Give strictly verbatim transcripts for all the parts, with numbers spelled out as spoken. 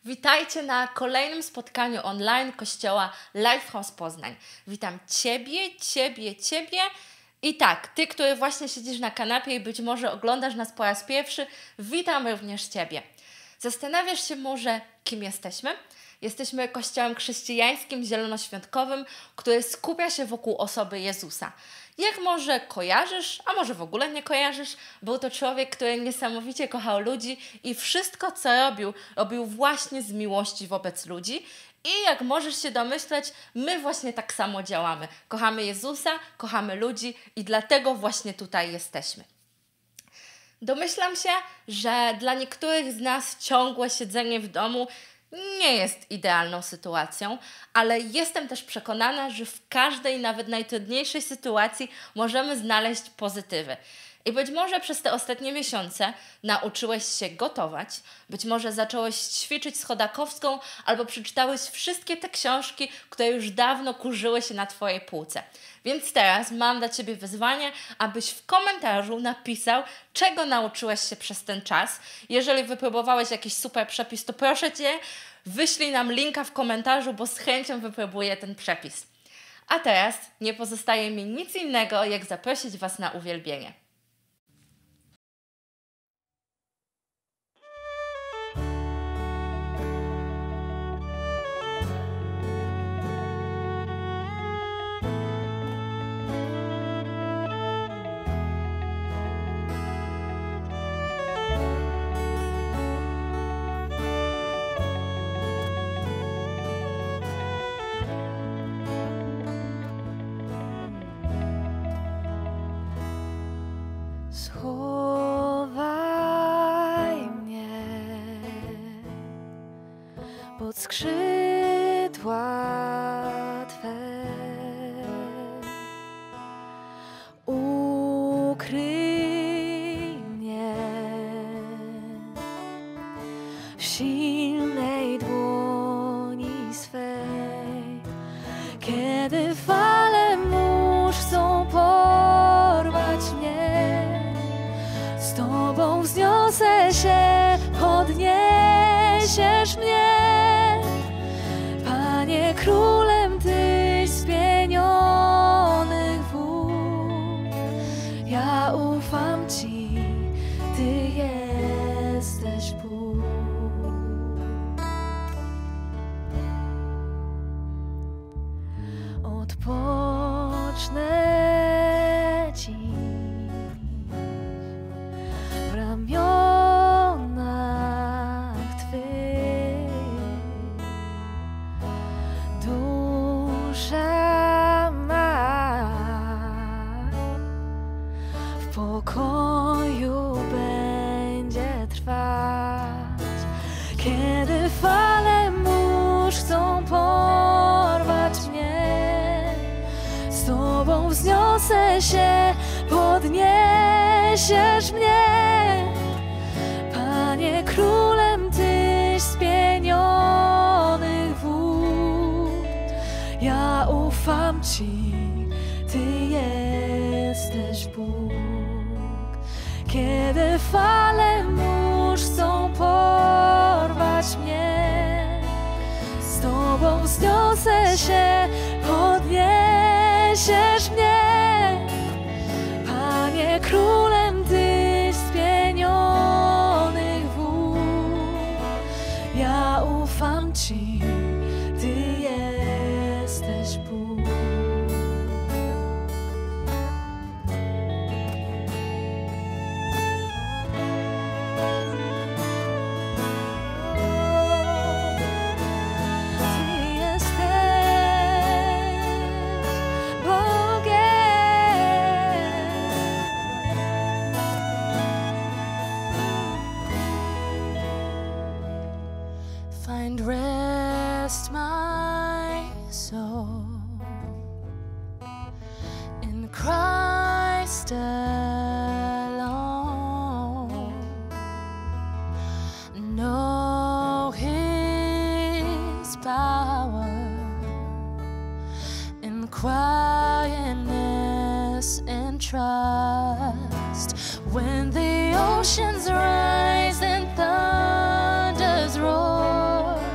Witajcie na kolejnym spotkaniu online Kościoła Lifehouse Poznań. Witam Ciebie, Ciebie, Ciebie i tak, Ty, który właśnie siedzisz na kanapie i być może oglądasz nas po raz pierwszy, witam również Ciebie. Zastanawiasz się może, kim jesteśmy? Jesteśmy kościołem chrześcijańskim, zielonoświątkowym, który skupia się wokół osoby Jezusa. Jak może kojarzysz, a może w ogóle nie kojarzysz, był to człowiek, który niesamowicie kochał ludzi i wszystko, co robił, robił właśnie z miłości wobec ludzi. I jak możesz się domyśleć, my właśnie tak samo działamy. Kochamy Jezusa, kochamy ludzi i dlatego właśnie tutaj jesteśmy. Domyślam się, że dla niektórych z nas ciągłe siedzenie w domu nie jest idealną sytuacją, ale jestem też przekonana, że w każdej, nawet najtrudniejszej sytuacji możemy znaleźć pozytywy. I być może przez te ostatnie miesiące nauczyłeś się gotować, być może zacząłeś ćwiczyć schodakowską albo przeczytałeś wszystkie te książki, które już dawno kurzyły się na Twojej półce. Więc teraz mam dla Ciebie wyzwanie, abyś w komentarzu napisał, czego nauczyłeś się przez ten czas. Jeżeli wypróbowałeś jakiś super przepis, to proszę Cię, wyślij nam linka w komentarzu, bo z chęcią wypróbuję ten przepis. A teraz nie pozostaje mi nic innego, jak zaprosić Was na uwielbienie. Schowaj mnie pod skrzydła Twe, ukryj mnie w silnej dłoni swej, kiedy fale mórz chcą porwać mnie. Z Tobą wzniosę się, podniesiesz mnie. Panie, królem Tyś spienionych wód. Ja ufam Ci, Ty jesteś Bóg. Odpocznę Ci w ramionach Twych. Dusza ma w pokoju będzie trwać, kiedy fale mórz chcą porwać mnie. Z Tobą wzniosę się, podniesiesz mnie. Panie, królem Tyś spienionych wód. Ja ufam Ci, Ty jesteś Bóg. Kiedy fale mórz chcą porwać mnie, z Tobą wzniosę się, podniesiesz mnie. Panie, królem Tyś spienionych wód. Ja ufam Ci, Ty jesteś Bóg. Find rest, my soul, in Christ alone. Know His power in quietness and trust. When the oceans rise and thunders roar,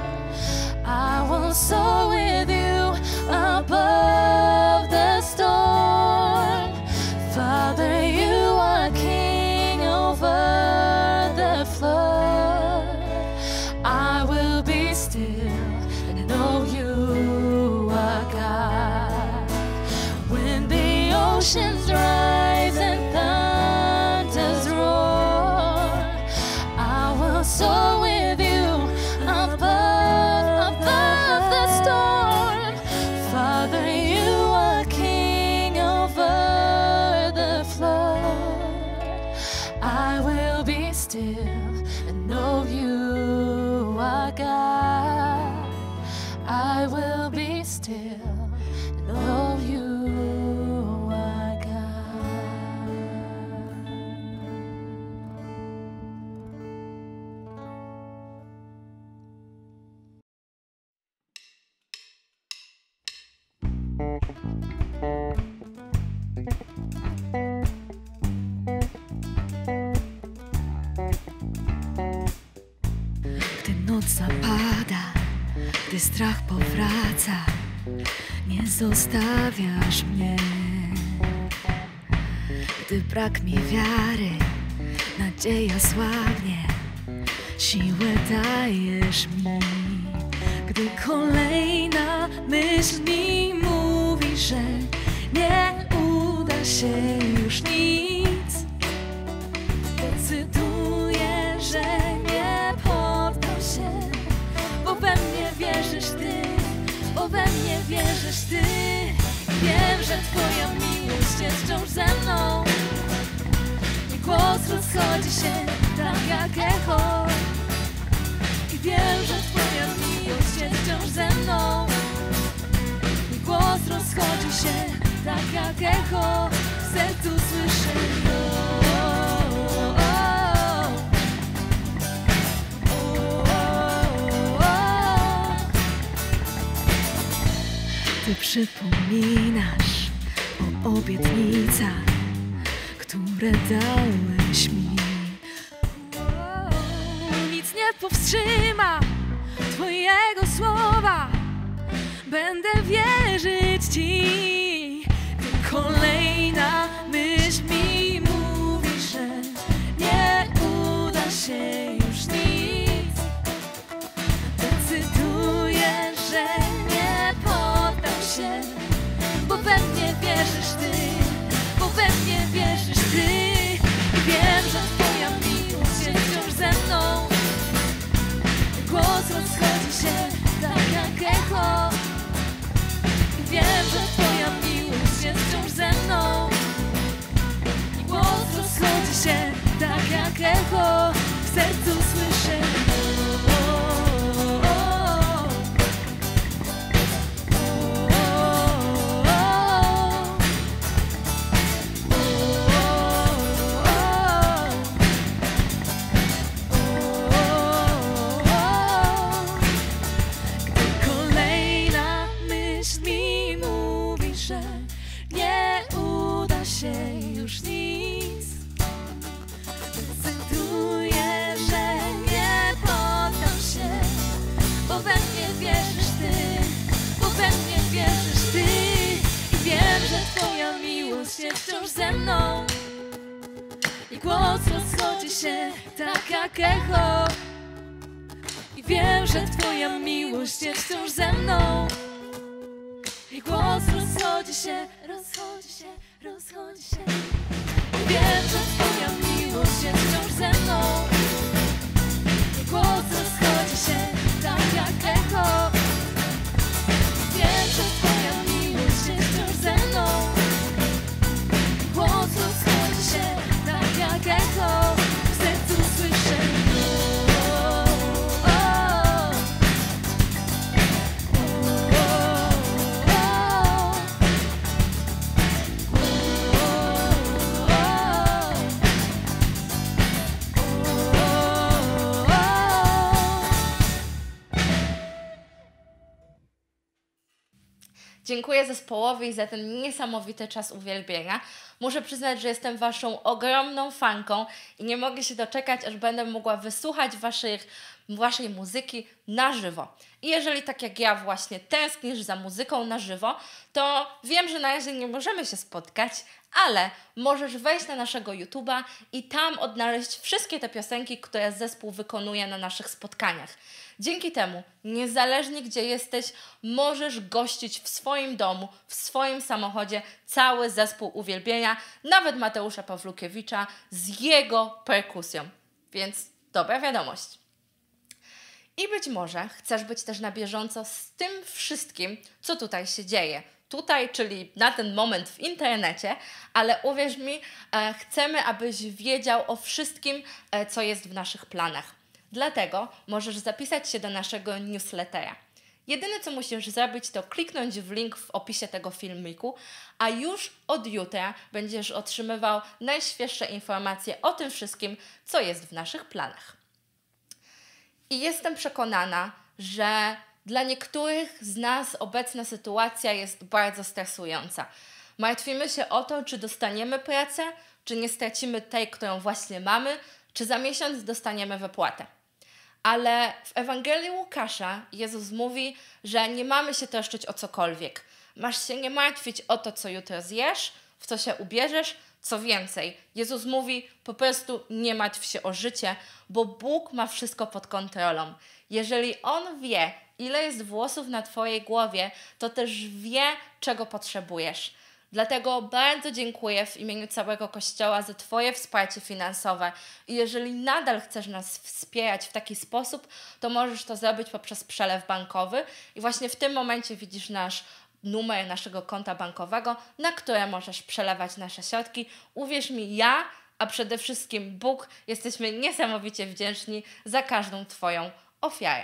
oceans rise and thunders roar, I will soar with you above, above the storm. Father, you are king over the flood. I will be still and know you are God. I will be still and know you are God. Gdy noc zapada, gdy strach powraca, nie zostawiasz mnie. Gdy brak mi wiary, nadzieja słabnie, siłę dajesz mi. Gdy kolejna myśl mi mówi, że nie uda się już nic, decyduję, że nie poddam się, bo we mnie wierzysz Ty, bo we mnie wierzysz Ty. Wiem, że Twoja miłość jest wciąż ze mną i głos rozchodzi się tak jak echo. I wiem, że Twoja miłość jest wciąż ze mną i głos rozchodzi się tak jak echo. W sercu słyszę Ty przypominasz o obietnicach, które dałeś mi. Nic nie powstrzyma Twojego słowa, będę wierzyć Ci. Gdy kolejna myśl mi mówi, że nie uda się już nic, decyduję, że nie poddam się, bo we mnie wierzysz Ty, bo we mnie wierzysz Ty. I wiem, że Twoja miłość jest wciąż ze mną, głos rozchodzi się tak jak echo. I wiem, że Twoja miłość jest wciąż ze mną i głos rozchodzi się tak jak echo. W sercu słyszę wciąż ze mną i głos rozchodzi się tak jak echo. I wiem, że Twoja miłość jest wciąż ze mną i głos rozchodzi się, rozchodzi się, rozchodzi się. I wiem, że Twoja miłość jest wciąż ze mną i głos rozchodzi się tak jak echo. I wiem, że Twoja miłość jest wciąż ze mną, głos rozchodzi się tak jak echo. W sercu słyszę Dziękuję zespołowi za ten niesamowity czas uwielbienia. Muszę przyznać, że jestem Waszą ogromną fanką i nie mogę się doczekać, aż będę mogła wysłuchać waszych, Waszej muzyki na żywo. I jeżeli tak jak ja właśnie tęsknisz za muzyką na żywo, to wiem, że na razie nie możemy się spotkać, ale możesz wejść na naszego YouTube'a i tam odnaleźć wszystkie te piosenki, które zespół wykonuje na naszych spotkaniach. Dzięki temu, niezależnie gdzie jesteś, możesz gościć w swoim domu, w swoim samochodzie cały zespół uwielbienia, nawet Mateusza Pawlukiewicza z jego perkusją. Więc dobra wiadomość. I być może chcesz być też na bieżąco z tym wszystkim, co tutaj się dzieje. Tutaj, czyli na ten moment w internecie, ale uwierz mi, e, chcemy, abyś wiedział o wszystkim, e, co jest w naszych planach. Dlatego możesz zapisać się do naszego newslettera. Jedyne, co musisz zrobić, to kliknąć w link w opisie tego filmiku, a już od jutra będziesz otrzymywał najświeższe informacje o tym wszystkim, co jest w naszych planach. I jestem przekonana, że dla niektórych z nas obecna sytuacja jest bardzo stresująca. Martwimy się o to, czy dostaniemy pracę, czy nie stracimy tej, którą właśnie mamy, czy za miesiąc dostaniemy wypłatę. Ale w Ewangelii Łukasza Jezus mówi, że nie mamy się troszczyć o cokolwiek. Masz się nie martwić o to, co jutro zjesz, w co się ubierzesz. Co więcej, Jezus mówi, po prostu nie martw się o życie, bo Bóg ma wszystko pod kontrolą. Jeżeli On wie, ile jest włosów na Twojej głowie, to też wie, czego potrzebujesz. Dlatego bardzo dziękuję w imieniu całego Kościoła za Twoje wsparcie finansowe i jeżeli nadal chcesz nas wspierać w taki sposób, to możesz to zrobić poprzez przelew bankowy i właśnie w tym momencie widzisz nasz numer naszego konta bankowego, na które możesz przelewać nasze środki. Uwierz mi, ja, a przede wszystkim Bóg, jesteśmy niesamowicie wdzięczni za każdą Twoją ofiarę.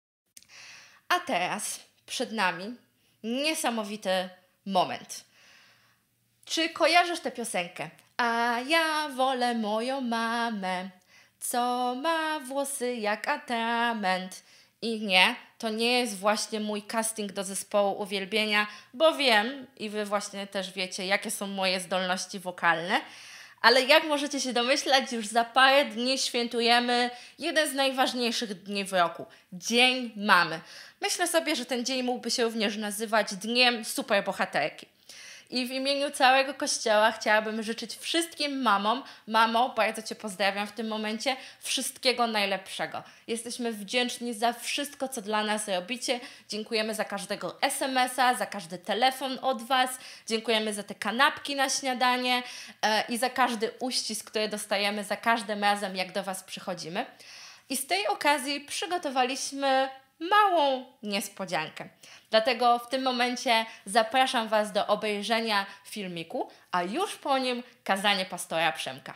A teraz przed nami niesamowity moment. Czy kojarzysz tę piosenkę? A ja wolę moją mamę, co ma włosy jak atrament. I nie, to nie jest właśnie mój casting do zespołu uwielbienia, bo wiem i wy właśnie też wiecie, jakie są moje zdolności wokalne. Ale jak możecie się domyślać, już za parę dni świętujemy jeden z najważniejszych dni w roku. Dzień Mamy. Myślę sobie, że ten dzień mógłby się również nazywać Dniem Superbohaterki. I w imieniu całego Kościoła chciałabym życzyć wszystkim mamom, mamo, bardzo Cię pozdrawiam w tym momencie, wszystkiego najlepszego. Jesteśmy wdzięczni za wszystko, co dla nas robicie. Dziękujemy za każdego es em es a, za każdy telefon od Was. Dziękujemy za te kanapki na śniadanie e, i za każdy uścisk, który dostajemy za każdym razem, jak do Was przychodzimy. I z tej okazji przygotowaliśmy małą niespodziankę. Dlatego w tym momencie zapraszam Was do obejrzenia filmiku, a już po nim kazanie pastora Przemka.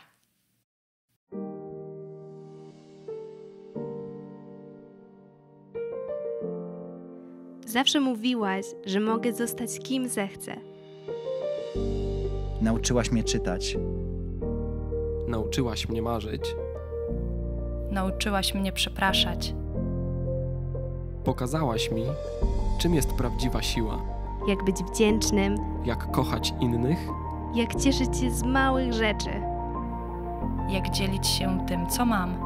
Zawsze mówiłaś, że mogę zostać kim zechcę. Nauczyłaś mnie czytać. Nauczyłaś mnie marzyć. Nauczyłaś mnie przepraszać. Pokazałaś mi, czym jest prawdziwa siła. Jak być wdzięcznym. Jak kochać innych. Jak cieszyć się z małych rzeczy. Jak dzielić się tym, co mam.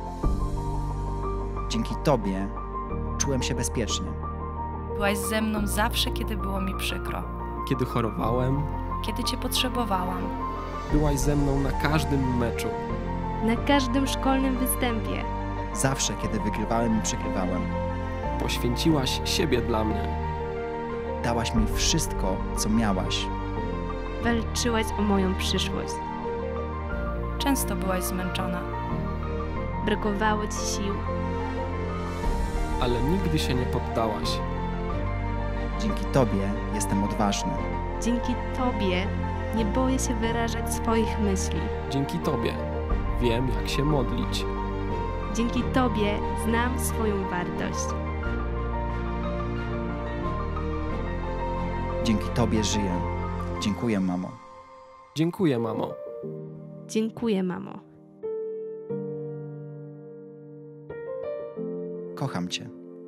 Dzięki Tobie czułem się bezpiecznie. Byłaś ze mną zawsze, kiedy było mi przykro. Kiedy chorowałem. Kiedy Cię potrzebowałam. Byłaś ze mną na każdym meczu. Na każdym szkolnym występie. Zawsze, kiedy wygrywałem i przegrywałem. Poświęciłaś siebie dla mnie. Dałaś mi wszystko, co miałaś. Walczyłaś o moją przyszłość. Często byłaś zmęczona. Brakowało Ci sił. Ale nigdy się nie poddałaś. Dzięki Tobie jestem odważny. Dzięki Tobie nie boję się wyrażać swoich myśli. Dzięki Tobie wiem, jak się modlić. Dzięki Tobie znam swoją wartość. Dzięki Tobie żyję. Dziękuję, mamo. Dziękuję, mamo. Dziękuję, mamo. Kocham Cię.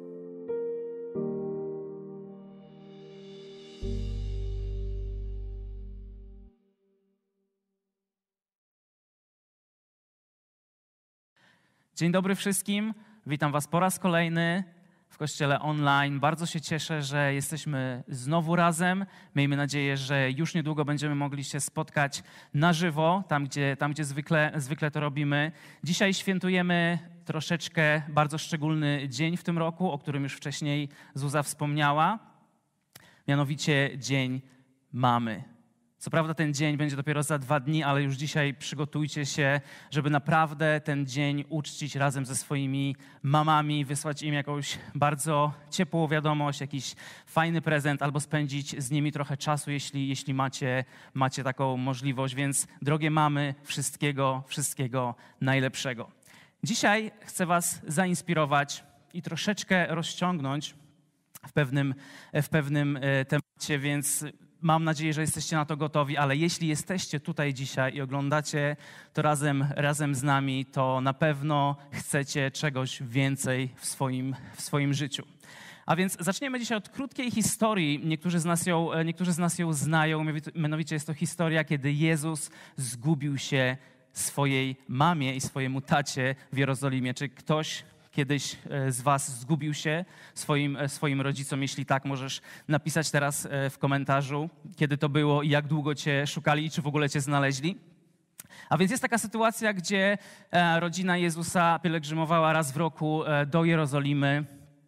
Dzień dobry wszystkim. Witam Was po raz kolejny w Kościele Online. Bardzo się cieszę, że jesteśmy znowu razem. Miejmy nadzieję, że już niedługo będziemy mogli się spotkać na żywo, tam gdzie, tam, gdzie zwykle, zwykle to robimy. Dzisiaj świętujemy troszeczkę bardzo szczególny dzień w tym roku, o którym już wcześniej Zuza wspomniała, mianowicie Dzień Mamy. Co prawda ten dzień będzie dopiero za dwa dni, ale już dzisiaj przygotujcie się, żeby naprawdę ten dzień uczcić razem ze swoimi mamami, wysłać im jakąś bardzo ciepłą wiadomość, jakiś fajny prezent albo spędzić z nimi trochę czasu, jeśli, jeśli macie, macie taką możliwość. Więc drogie mamy, wszystkiego, wszystkiego najlepszego. Dzisiaj chcę was zainspirować i troszeczkę rozciągnąć w pewnym, w pewnym temacie, więc mam nadzieję, że jesteście na to gotowi, ale jeśli jesteście tutaj dzisiaj i oglądacie to razem, razem z nami, to na pewno chcecie czegoś więcej w swoim, w swoim życiu. A więc zaczniemy dzisiaj od krótkiej historii. Niektórzy z nas ją, niektórzy z nas ją znają, mianowicie jest to historia, kiedy Jezus zgubił się swojej mamie i swojemu tacie w Jerozolimie. Czy ktoś kiedyś z was zgubił się swoim, swoim rodzicom? Jeśli tak, możesz napisać teraz w komentarzu, kiedy to było i jak długo cię szukali i czy w ogóle cię znaleźli. A więc jest taka sytuacja, gdzie rodzina Jezusa pielgrzymowała raz w roku do Jerozolimy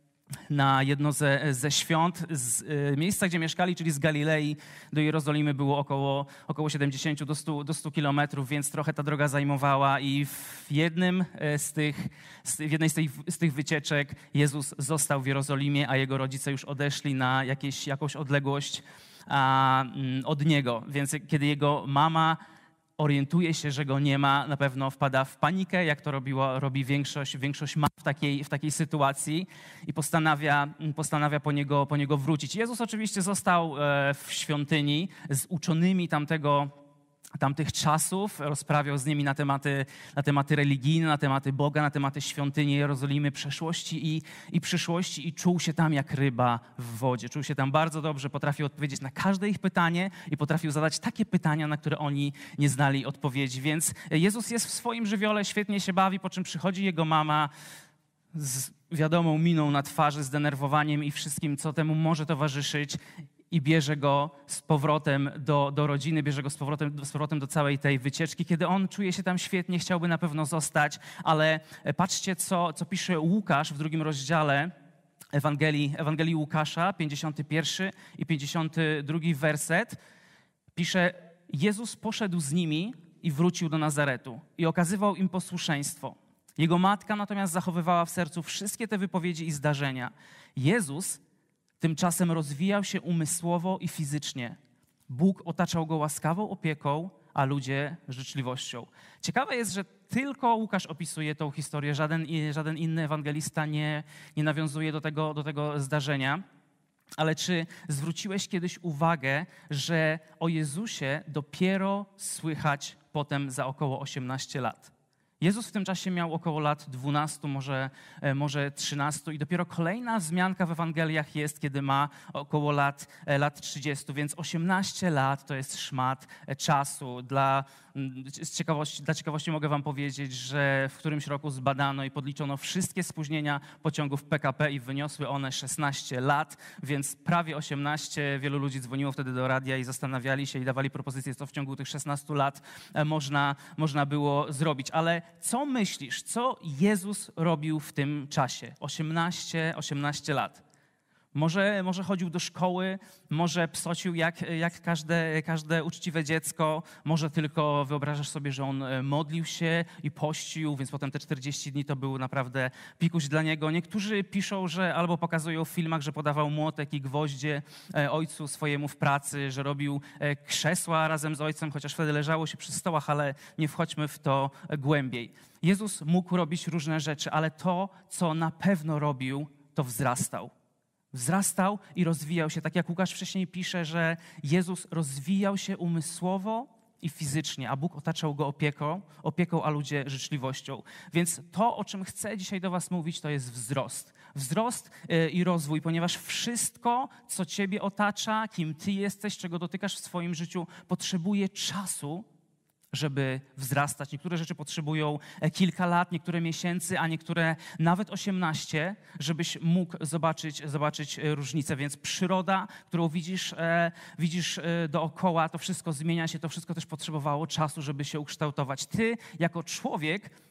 na jedno ze, ze świąt. Z y, miejsca, gdzie mieszkali, czyli z Galilei do Jerozolimy, było około, około siedemdziesiąt do stu kilometrów, więc trochę ta droga zajmowała i w jednym z tych, w jednej z tych, z tych wycieczek Jezus został w Jerozolimie, a jego rodzice już odeszli na jakieś, jakąś odległość a, od niego. Więc kiedy jego mama orientuje się, że go nie ma, na pewno wpada w panikę, jak to robiło, robi większość, większość mam w takiej, w takiej sytuacji i postanawia, postanawia po, niego, po niego wrócić. Jezus oczywiście został w świątyni z uczonymi tamtego tamtych czasów, rozprawiał z nimi na tematy, na tematy religijne, na tematy Boga, na tematy świątyni Jerozolimy, przeszłości i, i przyszłości i czuł się tam jak ryba w wodzie. Czuł się tam bardzo dobrze, potrafił odpowiedzieć na każde ich pytanie i potrafił zadać takie pytania, na które oni nie znali odpowiedzi. Więc Jezus jest w swoim żywiole, świetnie się bawi, po czym przychodzi jego mama z wiadomą miną na twarzy, zdenerwowaniem i wszystkim, co temu może towarzyszyć, i bierze go z powrotem do, do rodziny, bierze go z powrotem, z powrotem do całej tej wycieczki, kiedy on czuje się tam świetnie, chciałby na pewno zostać, ale patrzcie, co, co pisze Łukasz w drugim rozdziale Ewangelii, Ewangelii Łukasza, pięćdziesiąty pierwszy i pięćdziesiąty drugi werset. Pisze: Jezus poszedł z nimi i wrócił do Nazaretu i okazywał im posłuszeństwo. Jego matka natomiast zachowywała w sercu wszystkie te wypowiedzi i zdarzenia. Jezus tymczasem rozwijał się umysłowo i fizycznie. Bóg otaczał go łaskawą opieką, a ludzie życzliwością. Ciekawe jest, że tylko Łukasz opisuje tą historię, żaden, żaden inny ewangelista nie, nie nawiązuje do tego, do tego zdarzenia. Ale czy zwróciłeś kiedyś uwagę, że o Jezusie dopiero słychać potem za około osiemnaście lat? Jezus w tym czasie miał około lat dwunastu, może, może trzynastu i dopiero kolejna wzmianka w Ewangeliach jest, kiedy ma około lat, lat trzydziestu, więc osiemnaście lat to jest szmat czasu. Dla, z ciekawości, dla ciekawości mogę wam powiedzieć, że w którymś roku zbadano i podliczono wszystkie spóźnienia pociągów P K P i wyniosły one szesnaście lat, więc prawie osiemnaście. Wielu ludzi dzwoniło wtedy do radia i zastanawiali się i dawali propozycje, co w ciągu tych szesnastu lat można, można było zrobić. Ale co myślisz, co Jezus robił w tym czasie? osiemnaście, osiemnaście lat. Może, może chodził do szkoły, może psocił jak, jak każde, każde uczciwe dziecko, może tylko wyobrażasz sobie, że on modlił się i pościł, więc potem te czterdzieści dni to był naprawdę pikuś dla niego. Niektórzy piszą, że albo pokazują w filmach, że podawał młotek i gwoździe ojcu swojemu w pracy, że robił krzesła razem z ojcem, chociaż wtedy leżało się przy stołach, ale nie wchodźmy w to głębiej. Jezus mógł robić różne rzeczy, ale to, co na pewno robił, to wzrastał. Wzrastał i rozwijał się. Tak jak Łukasz wcześniej pisze, że Jezus rozwijał się umysłowo i fizycznie, a Bóg otaczał go opieką, opieką, a ludzie życzliwością. Więc to, o czym chcę dzisiaj do was mówić, to jest wzrost. Wzrost i rozwój, ponieważ wszystko, co ciebie otacza, kim ty jesteś, czego dotykasz w swoim życiu, potrzebuje czasu, żeby wzrastać. Niektóre rzeczy potrzebują kilka lat, niektóre miesięcy, a niektóre nawet osiemnaście, żebyś mógł zobaczyć, zobaczyć różnicę. Więc przyroda, którą widzisz, e, widzisz dookoła, to wszystko zmienia się, to wszystko też potrzebowało czasu, żeby się ukształtować. Ty jako człowiek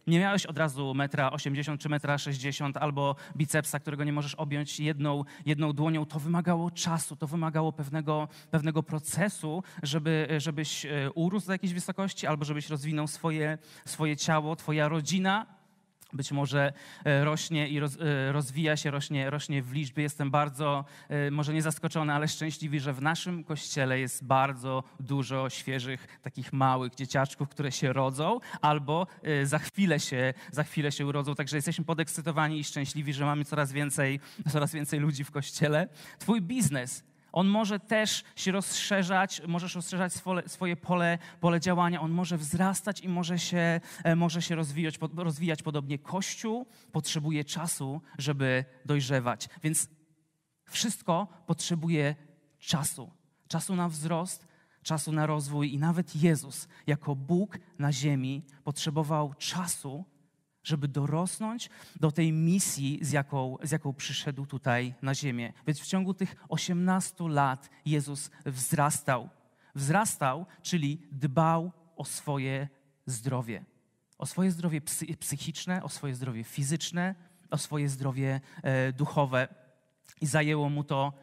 nie miałeś od razu metra osiemdziesiąt czy metra sześćdziesiąt albo bicepsa, którego nie możesz objąć jedną, jedną dłonią. To wymagało czasu, to wymagało pewnego, pewnego procesu, żeby, żebyś urósł do jakiejś wysokości albo żebyś rozwinął swoje, swoje ciało, twoja rodzina być może rośnie i roz, rozwija się, rośnie, rośnie w liczbie. Jestem bardzo, może nie zaskoczony, ale szczęśliwy, że w naszym kościele jest bardzo dużo świeżych, takich małych dzieciaczków, które się rodzą albo za chwilę się, za chwilę się urodzą. Także jesteśmy podekscytowani i szczęśliwi, że mamy coraz więcej, coraz więcej ludzi w kościele. Twój biznes, on może też się rozszerzać, możesz rozszerzać swoje, swoje pole, pole działania, on może wzrastać i może się, może się rozwijać, rozwijać. Podobnie Kościół potrzebuje czasu, żeby dojrzewać. Więc wszystko potrzebuje czasu. Czasu na wzrost, czasu na rozwój i nawet Jezus jako Bóg na ziemi potrzebował czasu, żeby dorosnąć do tej misji, z jaką, z jaką przyszedł tutaj na ziemię. Więc w ciągu tych osiemnastu lat Jezus wzrastał. Wzrastał, czyli dbał o swoje zdrowie. O swoje zdrowie psy, psychiczne, o swoje zdrowie fizyczne, o swoje zdrowie e, duchowe. I zajęło mu to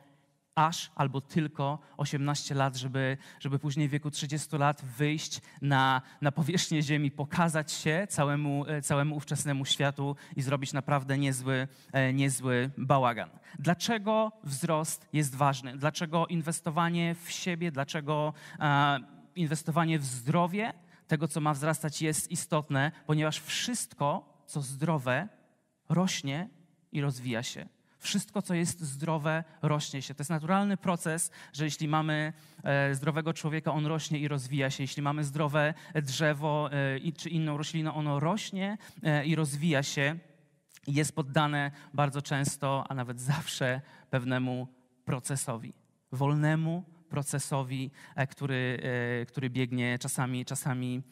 aż albo tylko osiemnaście lat, żeby, żeby później w wieku trzydziestu lat wyjść na, na powierzchnię ziemi, pokazać się całemu, całemu ówczesnemu światu i zrobić naprawdę niezły, niezły bałagan. Dlaczego wzrost jest ważny? Dlaczego inwestowanie w siebie, dlaczego e, inwestowanie w zdrowie tego, co ma wzrastać, jest istotne? Ponieważ wszystko, co zdrowe, rośnie i rozwija się. Wszystko, co jest zdrowe, rośnie się. To jest naturalny proces, że jeśli mamy zdrowego człowieka, on rośnie i rozwija się. Jeśli mamy zdrowe drzewo czy inną roślinę, ono rośnie i rozwija się. Jest poddane bardzo często, a nawet zawsze pewnemu procesowi. Wolnemu procesowi, który, który biegnie czasami, czasami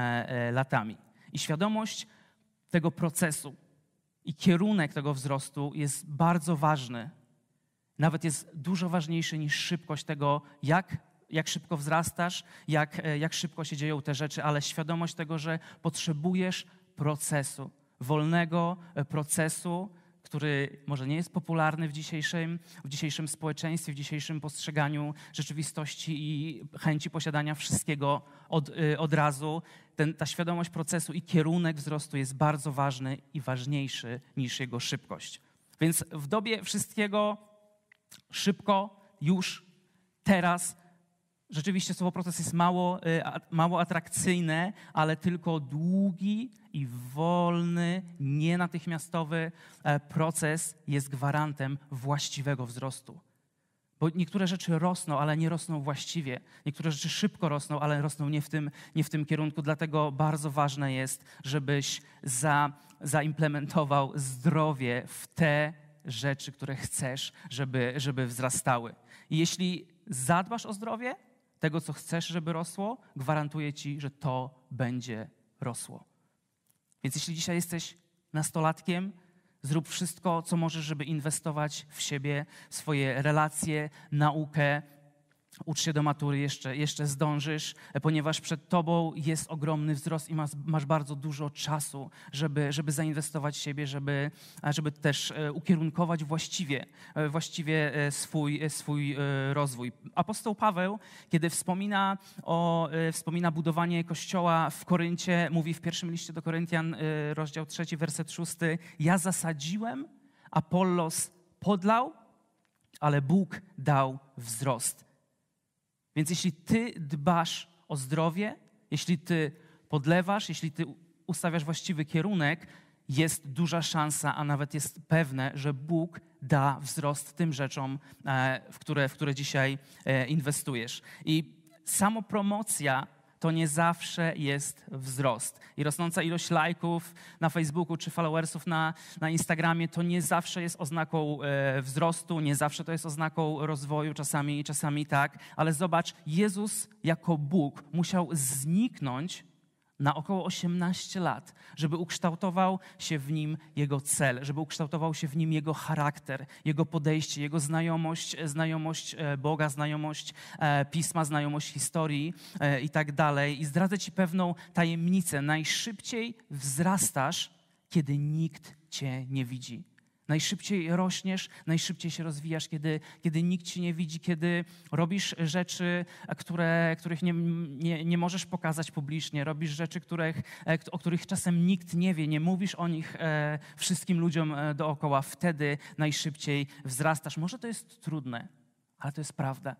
latami. I świadomość tego procesu i kierunek tego wzrostu jest bardzo ważny. Nawet jest dużo ważniejszy niż szybkość tego, jak, jak szybko wzrastasz, jak, jak szybko się dzieją te rzeczy, ale świadomość tego, że potrzebujesz procesu, wolnego procesu, który może nie jest popularny w dzisiejszym, w dzisiejszym społeczeństwie, w dzisiejszym postrzeganiu rzeczywistości i chęci posiadania wszystkiego od, od razu. Ten, ta świadomość procesu i kierunek wzrostu jest bardzo ważny i ważniejszy niż jego szybkość. Więc w dobie wszystkiego szybko, już, teraz, rzeczywiście słowo proces jest mało, mało atrakcyjne, ale tylko długi i wolny, nienatychmiastowy proces jest gwarantem właściwego wzrostu. Bo niektóre rzeczy rosną, ale nie rosną właściwie. Niektóre rzeczy szybko rosną, ale rosną nie w tym, nie w tym kierunku. Dlatego bardzo ważne jest, żebyś za, zaimplementował zdrowie w te rzeczy, które chcesz, żeby, żeby wzrastały. I jeśli zadbasz o zdrowie, tego, co chcesz, żeby rosło, gwarantuję ci, że to będzie rosło. Więc jeśli dzisiaj jesteś nastolatkiem, zrób wszystko, co możesz, żeby inwestować w siebie, w swoje relacje, naukę. Ucz się do matury, jeszcze, jeszcze zdążysz, ponieważ przed tobą jest ogromny wzrost i masz, masz bardzo dużo czasu, żeby, żeby zainwestować w siebie, żeby, żeby też ukierunkować właściwie, właściwie swój, swój rozwój. Apostoł Paweł, kiedy wspomina o wspomina budowanie kościoła w Koryncie, mówi w pierwszym liście do Koryntian, rozdział trzeci, werset szósty: ja zasadziłem, Apollos podlał, ale Bóg dał wzrost. Więc jeśli ty dbasz o zdrowie, jeśli ty podlewasz, jeśli ty ustawiasz właściwy kierunek, jest duża szansa, a nawet jest pewne, że Bóg da wzrost tym rzeczom, w które, w które dzisiaj inwestujesz. I samopromocja to nie zawsze jest wzrost. I rosnąca ilość lajków na Facebooku czy followersów na, na Instagramie to nie zawsze jest oznaką e, wzrostu, nie zawsze to jest oznaką rozwoju, czasami, czasami tak. Ale zobacz, Jezus jako Bóg musiał zniknąć na około osiemnaście lat, żeby ukształtował się w nim jego cel, żeby ukształtował się w nim jego charakter, jego podejście, jego znajomość, znajomość Boga, znajomość Pisma, znajomość historii i tak dalej. I zdradzę ci pewną tajemnicę. Najszybciej wzrastasz, kiedy nikt cię nie widzi. Najszybciej rośniesz, najszybciej się rozwijasz, kiedy, kiedy nikt ci nie widzi, kiedy robisz rzeczy, które, których nie, nie, nie możesz pokazać publicznie, robisz rzeczy, których, o których czasem nikt nie wie, nie mówisz o nich e, wszystkim ludziom dookoła. Wtedy najszybciej wzrastasz. Może to jest trudne, ale to jest prawda.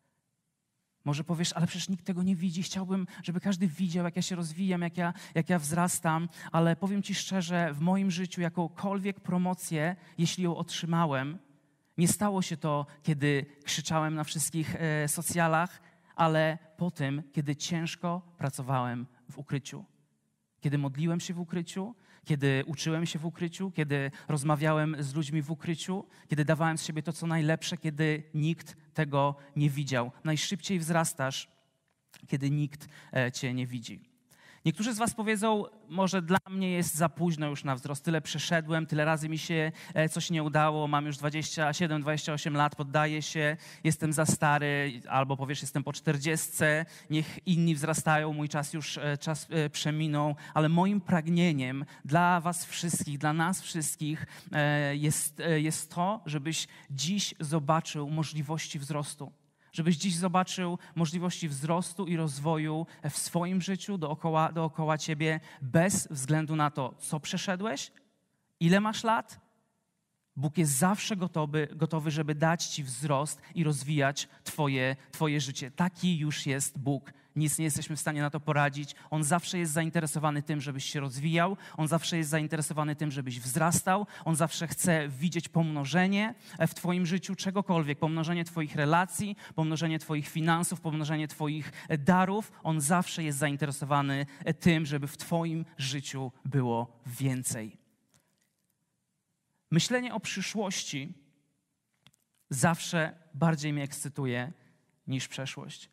Może powiesz, ale przecież nikt tego nie widzi. Chciałbym, żeby każdy widział, jak ja się rozwijam, jak ja, jak ja wzrastam. Ale powiem ci szczerze, w moim życiu jakąkolwiek promocję, jeśli ją otrzymałem, nie stało się to, kiedy krzyczałem na wszystkich e, socjalach, ale po tym, kiedy ciężko pracowałem w ukryciu. Kiedy modliłem się w ukryciu, kiedy uczyłem się w ukryciu, kiedy rozmawiałem z ludźmi w ukryciu, kiedy dawałem z siebie to, co najlepsze, kiedy nikt tego nie widział. Najszybciej wzrastasz, kiedy nikt cię nie widzi. Niektórzy z was powiedzą, może dla mnie jest za późno już na wzrost, tyle przeszedłem, tyle razy mi się coś nie udało, mam już dwadzieścia siedem, dwadzieścia osiem lat, poddaję się, jestem za stary, albo powiesz, jestem po czterdziestce, niech inni wzrastają, mój czas już czas przeminął, ale moim pragnieniem dla was wszystkich, dla nas wszystkich jest, jest to, żebyś dziś zobaczył możliwości wzrostu. Żebyś dziś zobaczył możliwości wzrostu i rozwoju w swoim życiu, dookoła, dookoła ciebie, bez względu na to, co przeszedłeś, ile masz lat. Bóg jest zawsze gotowy, gotowy, żeby dać ci wzrost i rozwijać twoje, twoje życie. Taki już jest Bóg. Nic nie jesteśmy w stanie na to poradzić. On zawsze jest zainteresowany tym, żebyś się rozwijał. On zawsze jest zainteresowany tym, żebyś wzrastał. On zawsze chce widzieć pomnożenie w twoim życiu czegokolwiek. Pomnożenie twoich relacji, pomnożenie twoich finansów, pomnożenie twoich darów. On zawsze jest zainteresowany tym, żeby w twoim życiu było więcej. Myślenie o przyszłości zawsze bardziej mnie ekscytuje niż przeszłość.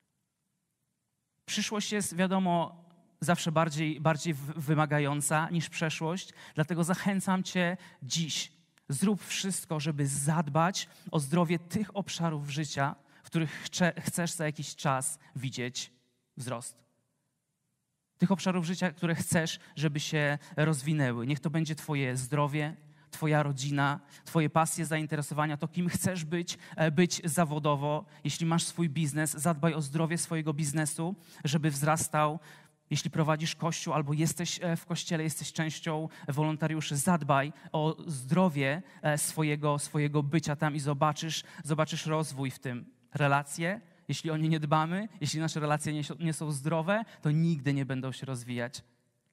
Przyszłość jest, wiadomo, zawsze bardziej, bardziej wymagająca niż przeszłość, dlatego zachęcam cię dziś. Zrób wszystko, żeby zadbać o zdrowie tych obszarów życia, w których chce, chcesz za jakiś czas widzieć wzrost. Tych obszarów życia, które chcesz, żeby się rozwinęły. Niech to będzie twoje zdrowie, twoja rodzina, twoje pasje, zainteresowania, to kim chcesz być, być zawodowo. Jeśli masz swój biznes, zadbaj o zdrowie swojego biznesu, żeby wzrastał. Jeśli prowadzisz kościół albo jesteś w kościele, jesteś częścią wolontariuszy, zadbaj o zdrowie swojego, swojego bycia tam i zobaczysz, zobaczysz rozwój w tym. Relacje, jeśli o nie nie dbamy, jeśli nasze relacje nie, nie są zdrowe, to nigdy nie będą się rozwijać.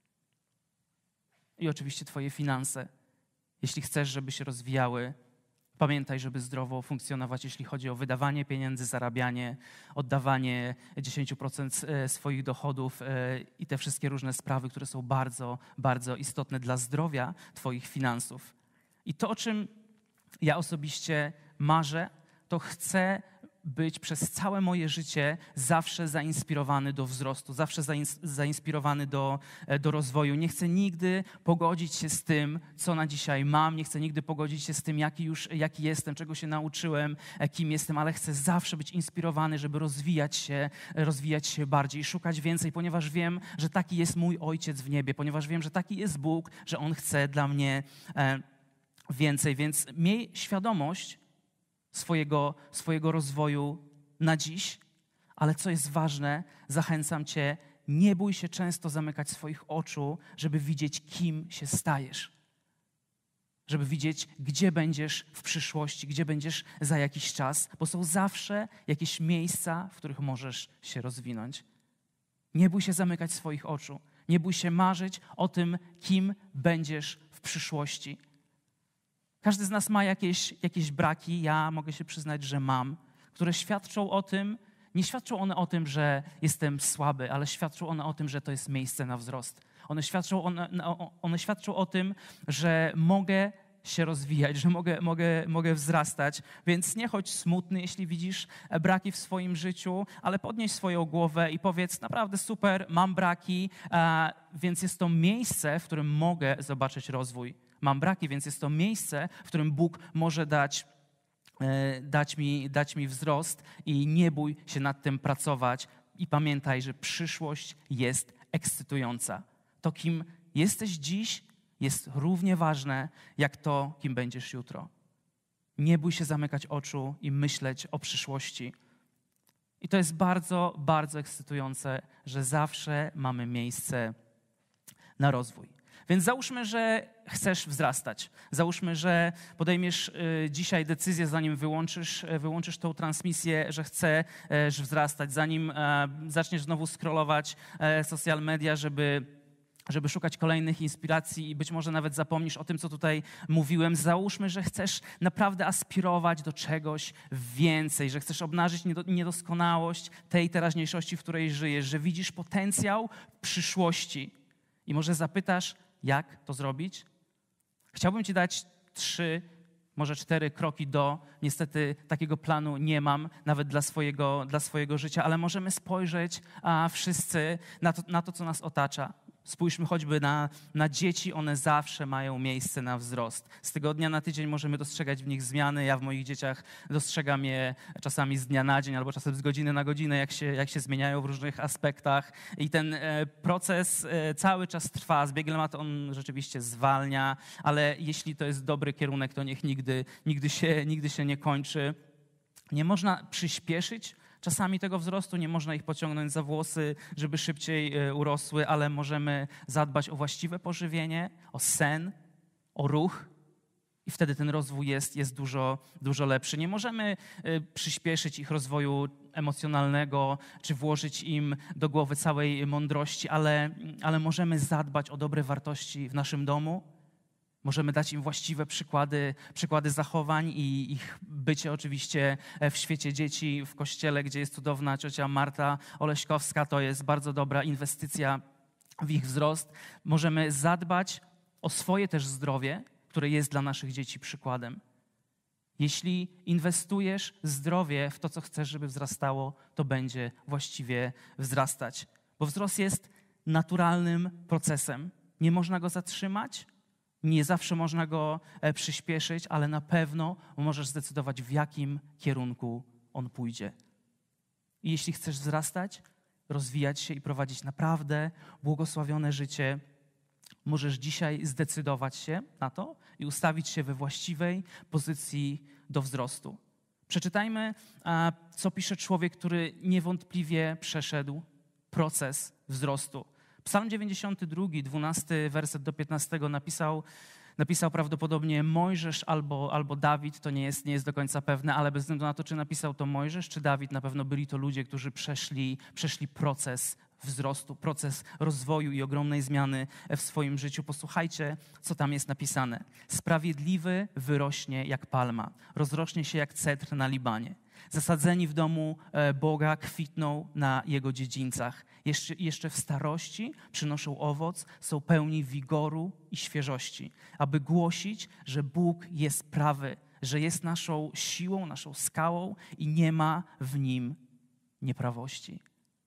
I oczywiście twoje finanse. Jeśli chcesz, żeby się rozwijały, pamiętaj, żeby zdrowo funkcjonować, jeśli chodzi o wydawanie pieniędzy, zarabianie, oddawanie dziesięć procent swoich dochodów i te wszystkie różne sprawy, które są bardzo, bardzo istotne dla zdrowia twoich finansów. I to, o czym ja osobiście marzę, to chcę być przez całe moje życie zawsze zainspirowany do wzrostu, zawsze zainspirowany do, do rozwoju. Nie chcę nigdy pogodzić się z tym, co na dzisiaj mam. Nie chcę nigdy pogodzić się z tym, jaki już jaki jestem, czego się nauczyłem, kim jestem, ale chcę zawsze być inspirowany, żeby rozwijać się, rozwijać się bardziej, szukać więcej, ponieważ wiem, że taki jest mój Ojciec w niebie, ponieważ wiem, że taki jest Bóg, że On chce dla mnie więcej. Więc miej świadomość swojego, swojego rozwoju na dziś, ale co jest ważne, zachęcam cię, nie bój się często zamykać swoich oczu, żeby widzieć, kim się stajesz. Żeby widzieć, gdzie będziesz w przyszłości, gdzie będziesz za jakiś czas, bo są zawsze jakieś miejsca, w których możesz się rozwinąć. Nie bój się zamykać swoich oczu. Nie bój się marzyć o tym, kim będziesz w przyszłości. Każdy z nas ma jakieś, jakieś braki, ja mogę się przyznać, że mam, które świadczą o tym, nie świadczą one o tym, że jestem słaby, ale świadczą one o tym, że to jest miejsce na wzrost. One świadczą, one, one świadczą o tym, że mogę się rozwijać, że mogę, mogę, mogę wzrastać. Więc nie chodź smutny, jeśli widzisz braki w swoim życiu, ale podnieś swoją głowę i powiedz, naprawdę super, mam braki, a, więc jest to miejsce, w którym mogę zobaczyć rozwój. Mam braki, więc jest to miejsce, w którym Bóg może dać, e, dać mi, dać mi wzrost i nie bój się nad tym pracować. I pamiętaj, że przyszłość jest ekscytująca. To, kim jesteś dziś, jest równie ważne, jak to, kim będziesz jutro. Nie bój się zamykać oczu i myśleć o przyszłości. I to jest bardzo, bardzo ekscytujące, że zawsze mamy miejsce na rozwój. Więc załóżmy, że chcesz wzrastać. Załóżmy, że podejmiesz y, dzisiaj decyzję, zanim wyłączysz, wyłączysz tą transmisję, że chcesz wzrastać, zanim e, zaczniesz znowu scrollować e, social media, żeby, żeby szukać kolejnych inspiracji i być może nawet zapomnisz o tym, co tutaj mówiłem. Załóżmy, że chcesz naprawdę aspirować do czegoś więcej, że chcesz obnażyć niedoskonałość tej teraźniejszości, w której żyjesz, że widzisz potencjał w przyszłości. I może zapytasz, jak to zrobić? Chciałbym ci dać trzy, może cztery kroki do. Niestety takiego planu nie mam, nawet dla swojego, dla swojego życia, ale możemy spojrzeć a, wszyscy na to, na to, co nas otacza. Spójrzmy choćby na, na dzieci, one zawsze mają miejsce na wzrost. Z tygodnia na tydzień możemy dostrzegać w nich zmiany. Ja w moich dzieciach dostrzegam je czasami z dnia na dzień albo czasem z godziny na godzinę, jak się, jak się zmieniają w różnych aspektach. I ten e, proces e, cały czas trwa. Z biegiem lat on rzeczywiście zwalnia, ale jeśli to jest dobry kierunek, to niech nigdy, nigdy, się, nigdy się nie kończy. Nie można przyspieszyć czasami tego wzrostu, nie można ich pociągnąć za włosy, żeby szybciej urosły, ale możemy zadbać o właściwe pożywienie, o sen, o ruch i wtedy ten rozwój jest, jest dużo, dużo lepszy. Nie możemy przyspieszyć ich rozwoju emocjonalnego, czy włożyć im do głowy całej mądrości, ale, ale możemy zadbać o dobre wartości w naszym domu. Możemy dać im właściwe przykłady, przykłady zachowań i ich bycie oczywiście w świecie dzieci, w kościele, gdzie jest cudowna ciocia Marta Oleśkowska. To jest bardzo dobra inwestycja w ich wzrost. Możemy zadbać o swoje też zdrowie, które jest dla naszych dzieci przykładem. Jeśli inwestujesz zdrowie w to, co chcesz, żeby wzrastało, to będzie właściwie wzrastać. Bo wzrost jest naturalnym procesem. Nie można go zatrzymać. Nie zawsze można go przyspieszyć, ale na pewno możesz zdecydować, w jakim kierunku on pójdzie. I jeśli chcesz wzrastać, rozwijać się i prowadzić naprawdę błogosławione życie, możesz dzisiaj zdecydować się na to i ustawić się we właściwej pozycji do wzrostu. Przeczytajmy, co pisze człowiek, który niewątpliwie przeszedł proces wzrostu. Psalm dziewięćdziesiąty drugi, dwunasty werset do piętnastego napisał, napisał prawdopodobnie Mojżesz albo, albo Dawid, to nie jest, nie jest do końca pewne, ale bez względu na to, czy napisał to Mojżesz, czy Dawid, na pewno byli to ludzie, którzy przeszli, przeszli proces wzrostu, proces rozwoju i ogromnej zmiany w swoim życiu. Posłuchajcie, co tam jest napisane. Sprawiedliwy wyrośnie jak palma, rozrośnie się jak cedr na Libanie. Zasadzeni w domu Boga kwitną na Jego dziedzińcach. Jeszcze, jeszcze w starości przynoszą owoc, są pełni wigoru i świeżości, aby głosić, że Bóg jest prawy, że jest naszą siłą, naszą skałą i nie ma w Nim nieprawości.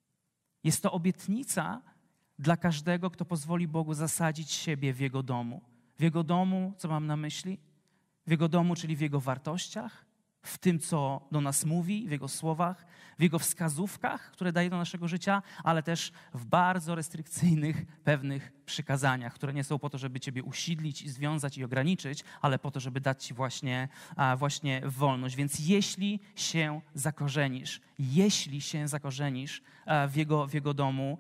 Jest to obietnica dla każdego, kto pozwoli Bogu zasadzić siebie w Jego domu. W Jego domu, co mam na myśli? W Jego domu, czyli w Jego wartościach, w tym, co do nas mówi, w Jego słowach, w Jego wskazówkach, które daje do naszego życia, ale też w bardzo restrykcyjnych pewnych przykazaniach, które nie są po to, żeby Ciebie usidlić i związać i ograniczyć, ale po to, żeby dać Ci właśnie, właśnie wolność. Więc jeśli się zakorzenisz, jeśli się zakorzenisz w Jego, w Jego domu,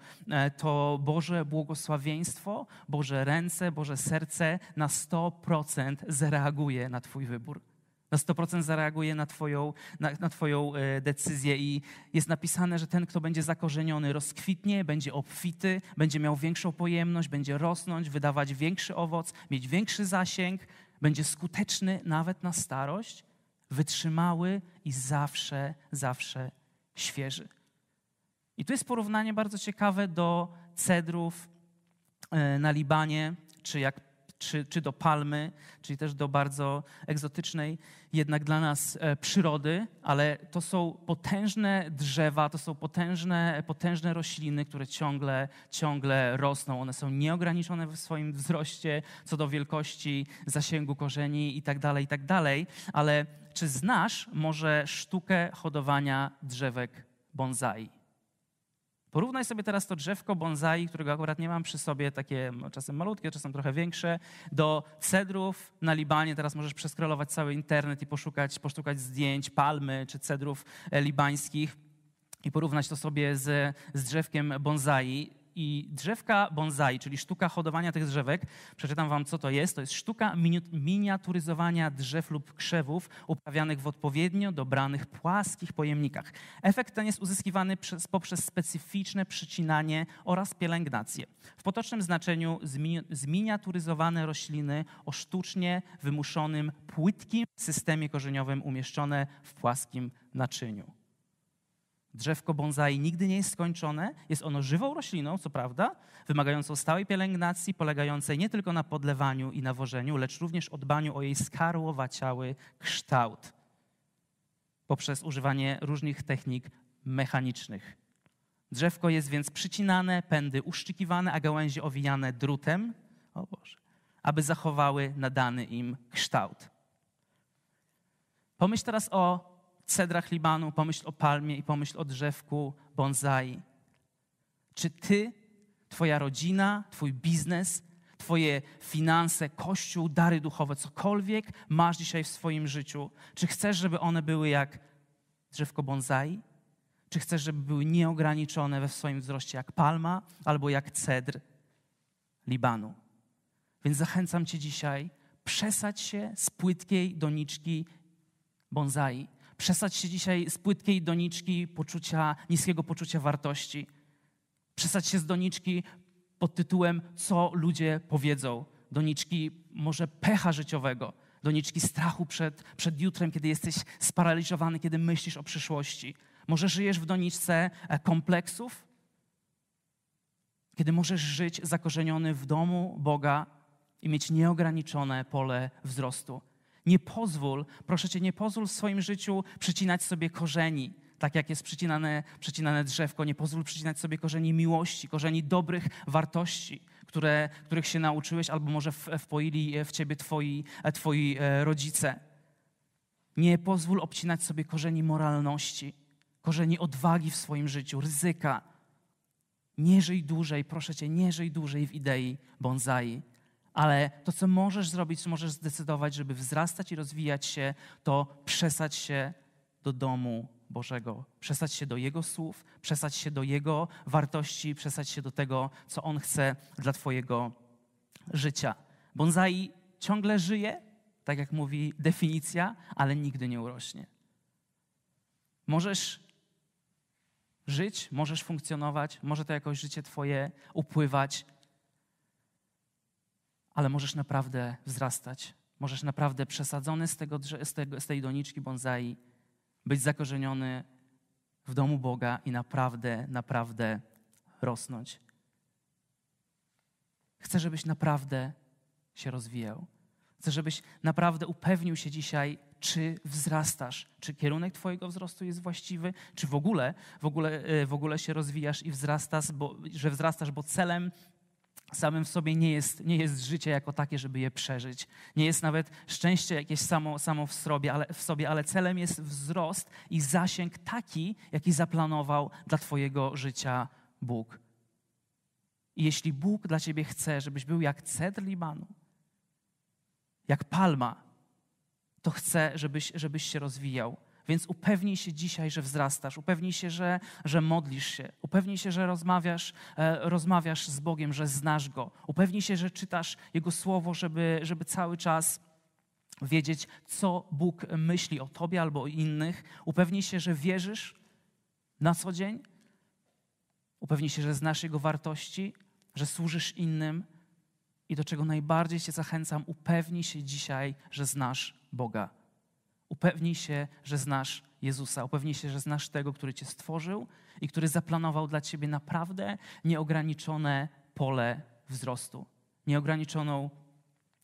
to Boże błogosławieństwo, Boże ręce, Boże serce na sto procent zareaguje na Twój wybór. Na sto procent zareaguje na twoją, na, na twoją e, decyzję i jest napisane, że ten, kto będzie zakorzeniony, rozkwitnie, będzie obfity, będzie miał większą pojemność, będzie rosnąć, wydawać większy owoc, mieć większy zasięg, będzie skuteczny nawet na starość, wytrzymały i zawsze, zawsze świeży. I tu jest porównanie bardzo ciekawe do cedrów e, na Libanie, czy jak czy, czy do palmy, czyli też do bardzo egzotycznej jednak dla nas e, przyrody, ale to są potężne drzewa, to są potężne, potężne rośliny, które ciągle, ciągle rosną. One są nieograniczone w swoim wzroście co do wielkości, zasięgu korzeni i tak dalej, i tak dalej. Ale czy znasz może sztukę hodowania drzewek bonsai? Porównaj sobie teraz to drzewko bonsai, którego akurat nie mam przy sobie, takie czasem malutkie, czasem trochę większe, do cedrów na Libanie. Teraz możesz przeskrolować cały internet i poszukać, poszukać zdjęć palmy czy cedrów libańskich i porównać to sobie z, z drzewkiem bonsai. I drzewka bonsai, czyli sztuka hodowania tych drzewek, przeczytam wam, co to jest. To jest sztuka miniaturyzowania drzew lub krzewów uprawianych w odpowiednio dobranych płaskich pojemnikach. Efekt ten jest uzyskiwany przez, poprzez specyficzne przycinanie oraz pielęgnację. W potocznym znaczeniu zmi, zminiaturyzowane rośliny o sztucznie wymuszonym, płytkim systemie korzeniowym umieszczone w płaskim naczyniu. Drzewko bonsai nigdy nie jest skończone. Jest ono żywą rośliną, co prawda, wymagającą stałej pielęgnacji, polegającej nie tylko na podlewaniu i nawożeniu, lecz również o dbaniu o jej skarłowaciały kształt poprzez używanie różnych technik mechanicznych. Drzewko jest więc przycinane, pędy uszczykiwane, a gałęzie owijane drutem, o Boże, aby zachowały nadany im kształt. Pomyśl teraz o cedrach Libanu, pomyśl o palmie i pomyśl o drzewku bonsai. Czy ty, twoja rodzina, twój biznes, twoje finanse, kościół, dary duchowe, cokolwiek masz dzisiaj w swoim życiu, czy chcesz, żeby one były jak drzewko bonsai? Czy chcesz, żeby były nieograniczone we swoim wzroście jak palma albo jak cedr Libanu? Więc zachęcam cię dzisiaj, przesadź się z płytkiej doniczki bonsai. Przesadź się dzisiaj z płytkiej doniczki poczucia, niskiego poczucia wartości. Przesadź się z doniczki pod tytułem co ludzie powiedzą. Doniczki może pecha życiowego. Doniczki strachu przed, przed jutrem, kiedy jesteś sparaliżowany, kiedy myślisz o przyszłości. Może żyjesz w doniczce kompleksów, kiedy możesz żyć zakorzeniony w domu Boga i mieć nieograniczone pole wzrostu. Nie pozwól, proszę cię, nie pozwól w swoim życiu przycinać sobie korzeni, tak jak jest przycinane, przycinane drzewko. Nie pozwól przycinać sobie korzeni miłości, korzeni dobrych wartości, które, których się nauczyłeś albo może wpoili w ciebie twoi, twoi rodzice. Nie pozwól obcinać sobie korzeni moralności, korzeni odwagi w swoim życiu, ryzyka. Nie żyj dłużej, proszę cię, nie żyj dłużej w idei bonsai. Ale to, co możesz zrobić, co możesz zdecydować, żeby wzrastać i rozwijać się, to przesadź się do domu Bożego. Przesadź się do Jego słów, przesadź się do Jego wartości, przesadź się do tego, co On chce dla twojego życia. Bonsai ciągle żyje, tak jak mówi definicja, ale nigdy nie urośnie. Możesz żyć, możesz funkcjonować, może to jakoś życie twoje upływać, ale możesz naprawdę wzrastać. Możesz naprawdę przesadzony z, tego, z, tego, z tej doniczki bonsai być zakorzeniony w domu Boga i naprawdę, naprawdę rosnąć. Chcę, żebyś naprawdę się rozwijał. Chcę, żebyś naprawdę upewnił się dzisiaj, czy wzrastasz, czy kierunek twojego wzrostu jest właściwy, czy w ogóle, w ogóle, w ogóle się rozwijasz i wzrastasz, bo, że wzrastasz, bo celem samym w sobie nie jest, nie jest życie jako takie, żeby je przeżyć. Nie jest nawet szczęście jakieś samo, samo w, sobie, ale, w sobie, ale celem jest wzrost i zasięg taki, jaki zaplanował dla twojego życia Bóg. I jeśli Bóg dla ciebie chce, żebyś był jak cedr Libanu, jak palma, to chce, żebyś, żebyś się rozwijał. Więc upewnij się dzisiaj, że wzrastasz. Upewnij się, że, że modlisz się. Upewnij się, że rozmawiasz, e, rozmawiasz z Bogiem, że znasz Go. Upewnij się, że czytasz Jego Słowo, żeby, żeby cały czas wiedzieć, co Bóg myśli o tobie albo o innych. Upewnij się, że wierzysz na co dzień. Upewnij się, że znasz Jego wartości, że służysz innym. I do czego najbardziej cię zachęcam, upewnij się dzisiaj, że znasz Boga. Upewnij się, że znasz Jezusa. Upewnij się, że znasz tego, który cię stworzył i który zaplanował dla ciebie naprawdę nieograniczone pole wzrostu. Nieograniczoną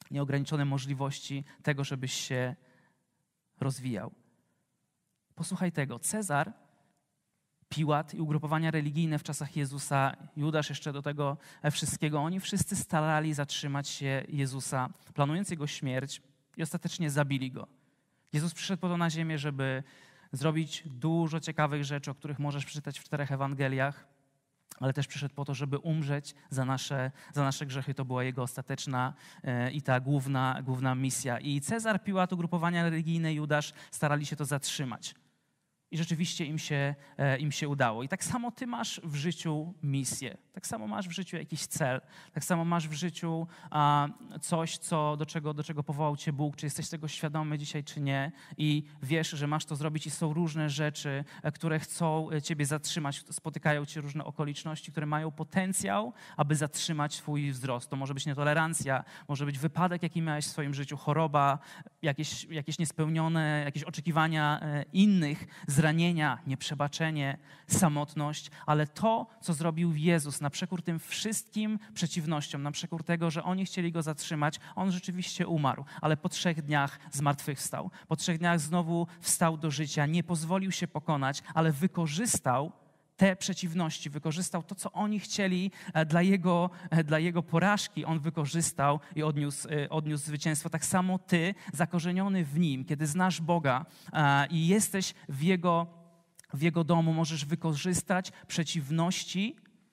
nieograniczone możliwości tego, żebyś się rozwijał. Posłuchaj tego. Cezar, Piłat i ugrupowania religijne w czasach Jezusa, Judasz jeszcze do tego wszystkiego, oni wszyscy starali zatrzymać się Jezusa, planując Jego śmierć i ostatecznie zabili Go. Jezus przyszedł po to na ziemię, żeby zrobić dużo ciekawych rzeczy, o których możesz przeczytać w czterech Ewangeliach, ale też przyszedł po to, żeby umrzeć za nasze, za nasze grzechy. To była Jego ostateczna e, i ta główna, główna misja. I Cezar, Piłat, ugrupowania religijne, Judasz starali się to zatrzymać. I rzeczywiście im się, e, im się udało. I tak samo ty masz w życiu misję. Tak samo masz w życiu jakiś cel. Tak samo masz w życiu a, coś, co, do, czego, do czego powołał cię Bóg. Czy jesteś tego świadomy dzisiaj, czy nie. I wiesz, że masz to zrobić i są różne rzeczy, e, które chcą ciebie zatrzymać. Spotykają cię różne okoliczności, które mają potencjał, aby zatrzymać twój wzrost. To może być nietolerancja, może być wypadek, jaki miałeś w swoim życiu, choroba, jakieś, jakieś niespełnione, jakieś oczekiwania e, innych, zranienia, nieprzebaczenie, samotność, ale to, co zrobił Jezus na przekór tym wszystkim przeciwnościom, na przekór tego, że oni chcieli Go zatrzymać, On rzeczywiście umarł, ale po trzech dniach zmartwychwstał. Po trzech dniach znowu wstał do życia, nie pozwolił się pokonać, ale wykorzystał te przeciwności, wykorzystał to, co oni chcieli dla Jego, dla jego porażki. On wykorzystał i odniósł, odniósł zwycięstwo. Tak samo ty, zakorzeniony w Nim, kiedy znasz Boga i jesteś w Jego, w Jego domu, możesz wykorzystać przeciwności,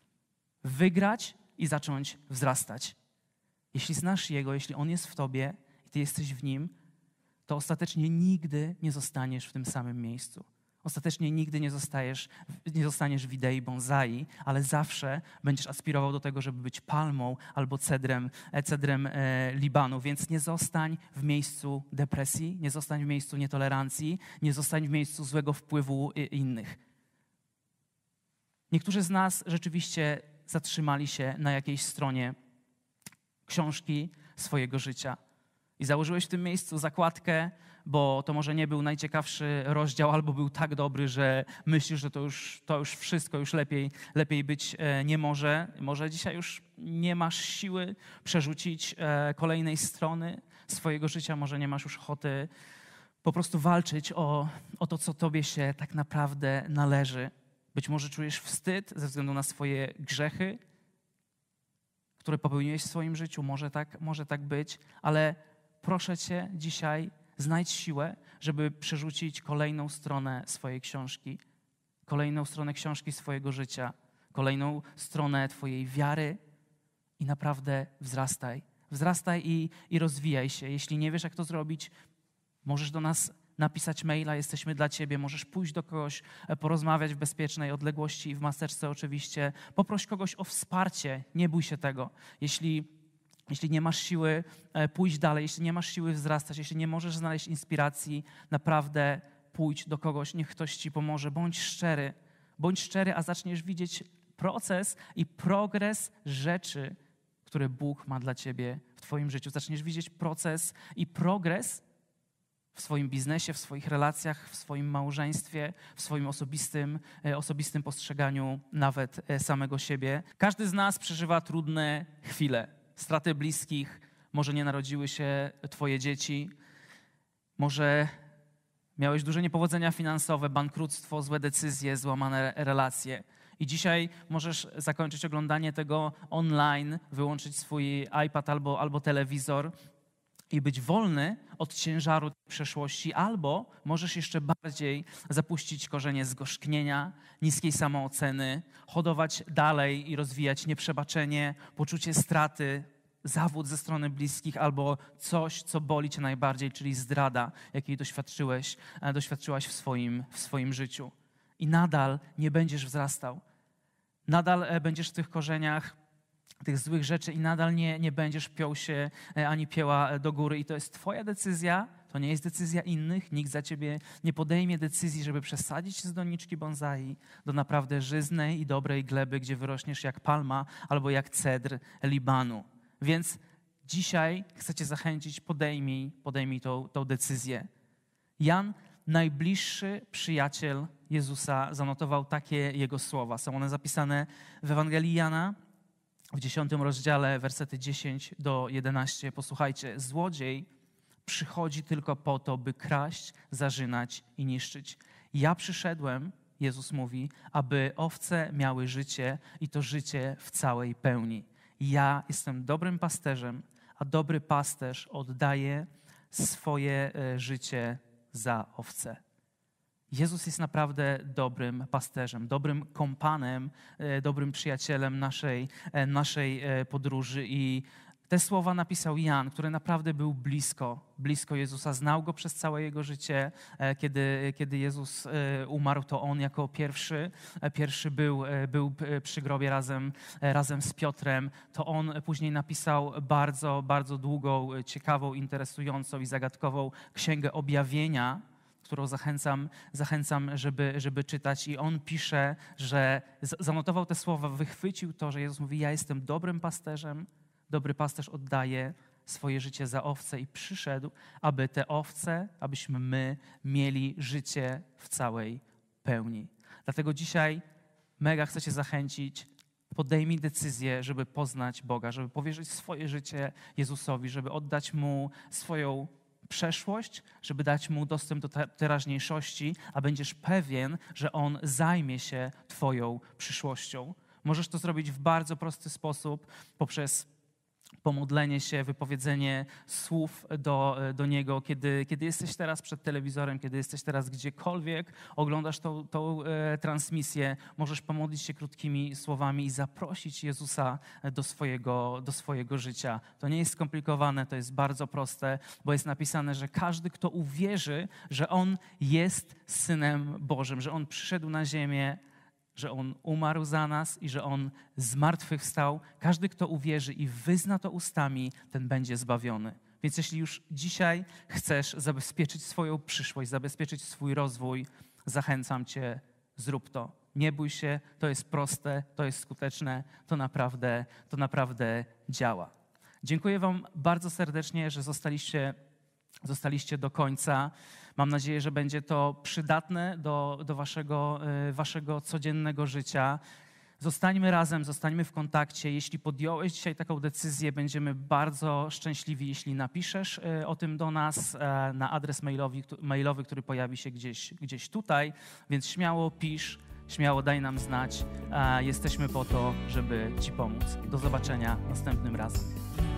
wygrać i zacząć wzrastać. Jeśli znasz Jego, jeśli On jest w tobie i ty jesteś w Nim, to ostatecznie nigdy nie zostaniesz w tym samym miejscu. Ostatecznie nigdy nie, zostajesz, nie zostaniesz w idei bonsai, ale zawsze będziesz aspirował do tego, żeby być palmą albo cedrem, cedrem e, Libanu. Więc nie zostań w miejscu depresji, nie zostań w miejscu nietolerancji, nie zostań w miejscu złego wpływu innych. Niektórzy z nas rzeczywiście zatrzymali się na jakiejś stronie książki swojego życia. I założyłeś w tym miejscu zakładkę, bo to może nie był najciekawszy rozdział, albo był tak dobry, że myślisz, że to już, to już wszystko, już lepiej, lepiej być nie może. Może dzisiaj już nie masz siły przerzucić kolejnej strony swojego życia, może nie masz już ochoty po prostu walczyć o, o to, co tobie się tak naprawdę należy. Być może czujesz wstyd ze względu na swoje grzechy, które popełniłeś w swoim życiu. Może tak, może tak być, ale proszę cię dzisiaj, znajdź siłę, żeby przerzucić kolejną stronę swojej książki, kolejną stronę książki swojego życia, kolejną stronę twojej wiary i naprawdę wzrastaj. Wzrastaj i, i rozwijaj się. Jeśli nie wiesz, jak to zrobić, możesz do nas napisać maila, jesteśmy dla ciebie, możesz pójść do kogoś, porozmawiać w bezpiecznej odległości i w maseczce oczywiście. Poproś kogoś o wsparcie, nie bój się tego. Jeśli Jeśli nie masz siły pójść dalej, jeśli nie masz siły wzrastać, jeśli nie możesz znaleźć inspiracji, naprawdę pójdź do kogoś, niech ktoś ci pomoże. Bądź szczery, bądź szczery, a zaczniesz widzieć proces i progres rzeczy, które Bóg ma dla ciebie w twoim życiu. Zaczniesz widzieć proces i progres w swoim biznesie, w swoich relacjach, w swoim małżeństwie, w swoim osobistym, osobistym postrzeganiu nawet samego siebie. Każdy z nas przeżywa trudne chwile. Straty bliskich, może nie narodziły się twoje dzieci, może miałeś duże niepowodzenia finansowe, bankructwo, złe decyzje, złamane relacje. I dzisiaj możesz zakończyć oglądanie tego online, wyłączyć swój iPad albo, albo telewizor i być wolny od ciężaru przeszłości, albo możesz jeszcze bardziej zapuścić korzenie zgorzknienia, niskiej samooceny, hodować dalej i rozwijać nieprzebaczenie, poczucie straty, zawód ze strony bliskich albo coś, co boli cię najbardziej, czyli zdrada, jakiej doświadczyłeś, doświadczyłaś w swoim, w swoim życiu. I nadal nie będziesz wzrastał. Nadal będziesz w tych korzeniach tych złych rzeczy i nadal nie, nie będziesz piął się ani pięła do góry. I to jest twoja decyzja, to nie jest decyzja innych. Nikt za ciebie nie podejmie decyzji, żeby przesadzić z doniczki bonsai do naprawdę żyznej i dobrej gleby, gdzie wyrośniesz jak palma albo jak cedr Libanu. Więc dzisiaj chcę cię zachęcić, podejmij, podejmij tą, tą decyzję. Jan, najbliższy przyjaciel Jezusa, zanotował takie jego słowa. Są one zapisane w Ewangelii Jana w dziesiątym rozdziale, wersety dziesięć do jedenastu. Posłuchajcie, złodziej przychodzi tylko po to, by kraść, zarzynać i niszczyć. Ja przyszedłem, Jezus mówi, aby owce miały życie i to życie w całej pełni. Ja jestem dobrym pasterzem, a dobry pasterz oddaje swoje życie za owce. Jezus jest naprawdę dobrym pasterzem, dobrym kompanem, dobrym przyjacielem naszej, naszej podróży. I te słowa napisał Jan, który naprawdę był blisko, blisko Jezusa. Znał Go przez całe Jego życie. Kiedy, kiedy Jezus umarł, to On jako pierwszy, pierwszy był, był przy grobie razem, razem z Piotrem. To On później napisał bardzo, bardzo długą, ciekawą, interesującą i zagadkową Księgę Objawienia, którą zachęcam, zachęcam żeby, żeby czytać. I on pisze, że zanotował te słowa, wychwycił to, że Jezus mówi, ja jestem dobrym pasterzem, dobry pasterz oddaje swoje życie za owce i przyszedł, aby te owce, abyśmy my mieli życie w całej pełni. Dlatego dzisiaj mega chcę cię zachęcić, podejmij decyzję, żeby poznać Boga, żeby powierzyć swoje życie Jezusowi, żeby oddać Mu swoją przeszłość, żeby dać Mu dostęp do teraźniejszości, a będziesz pewien, że On zajmie się twoją przyszłością. Możesz to zrobić w bardzo prosty sposób, poprzez pomodlenie się, wypowiedzenie słów do, do Niego, kiedy, kiedy jesteś teraz przed telewizorem, kiedy jesteś teraz gdziekolwiek, oglądasz tą, tą e, transmisję, możesz pomodlić się krótkimi słowami i zaprosić Jezusa do swojego, do swojego życia. To nie jest skomplikowane, to jest bardzo proste, bo jest napisane, że każdy, kto uwierzy, że On jest Synem Bożym, że On przyszedł na ziemię, że On umarł za nas i że On zmartwychwstał. Każdy, kto uwierzy i wyzna to ustami, ten będzie zbawiony. Więc jeśli już dzisiaj chcesz zabezpieczyć swoją przyszłość, zabezpieczyć swój rozwój, zachęcam cię, zrób to. Nie bój się, to jest proste, to jest skuteczne, to naprawdę, to naprawdę działa. Dziękuję wam bardzo serdecznie, że zostaliście Zostaliście do końca. Mam nadzieję, że będzie to przydatne do, do waszego, waszego codziennego życia. Zostańmy razem, zostańmy w kontakcie. Jeśli podjąłeś dzisiaj taką decyzję, będziemy bardzo szczęśliwi, jeśli napiszesz o tym do nas na adres mailowy, mailowy, który pojawi się gdzieś, gdzieś tutaj. Więc śmiało pisz, śmiało daj nam znać. Jesteśmy po to, żeby ci pomóc. Do zobaczenia następnym razem.